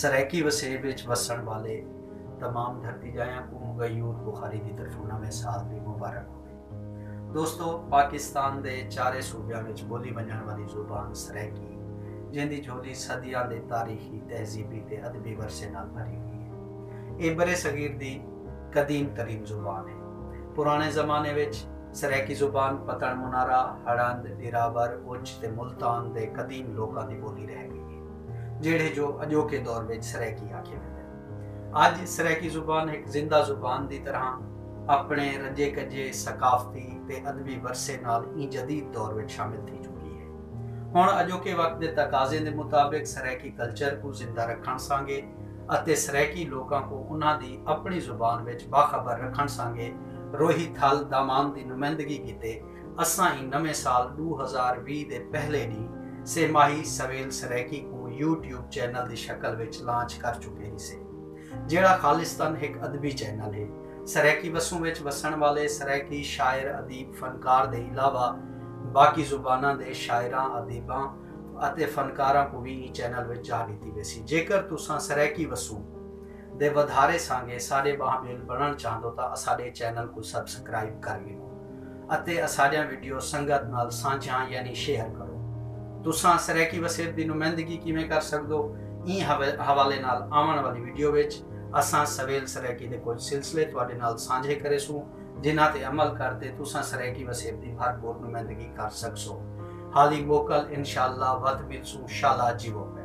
सराइकी वसेब विच वसन वाले तमाम धरती जाया को मुगयूर बुखारी की तरफों नवे साल की मुबारक हो। दोस्तों, पाकिस्तान के चारे सूबे में बोली वजन वाली जुबान सराइकी जिंदी झोली सदियां दे तारीखी तहजीबी ते अदबी वरसे नाल भरी हुई है। ये बरे सगीर दी कदीम तरीन जुबान है। पुराने जमाने विच सराइकी जुबान पतन मुनारा, हड़ंद, दिरावर, उच्च ते मुल्तान दे कदीम लोगों की बोली रह गई है, जेड़े जो अजोके दौर में सराइकी आखे मिलते। अज सराइकी जुबान एक जिंदा जुबान की तरह अपने रजे कजे सकाफती ते अदबी वरसे नाल ई जदीद दौर में शामिल थी चुकी है। हुण अजोके वक्त के तकाजे के मुताबिक सराइकी कल्चर को जिंदा रखण सांगे अते सराइकी लोगों को उन्हां दी अपनी जुबान विच बाखबर रखण सांगे रोही थल दामान की नुमाइंदगी कीते असां ही नवे साल 2020 के पहले दी सेमाही सवेल सराइकी को यूट्यूब चैनल की शक्ल विच लॉन्च कर चुके ही से, जेड़ा खालिस्तान एक अदबी चैनल है। सराइकी वसों विच वसन वाले सराइकी शायर अदीब फनकार के अलावा बाकी जुबाना के शायरां अदीबां अते फनकारां को भी चैनल विच जा दी वैसी। जेकर तुसां सराइकी वसों दे वधारे सांगे साडे महाबेल बनना चाहते तो साडे चैनल को सबसक्राइब कर लो अते असाडिया वीडियो संगत नाल साझा यानी शेयर करो। तुसां सराइकी वसेब की नुमाइंदगी किवें कर सकदो, ई हवाले नाल आवन वाली वीडियो विच असां सवेल सराइकी के कुछ सिलसिले तुहाडे नाल साझे करेसूं जिन्हां ते अमल करते तुसां सराइकी वसेब की भरपूर नुमाइंदगी कर सकसो। हाली मोकल इंशाअल्लाह वत मिलसूं शाला जीवो।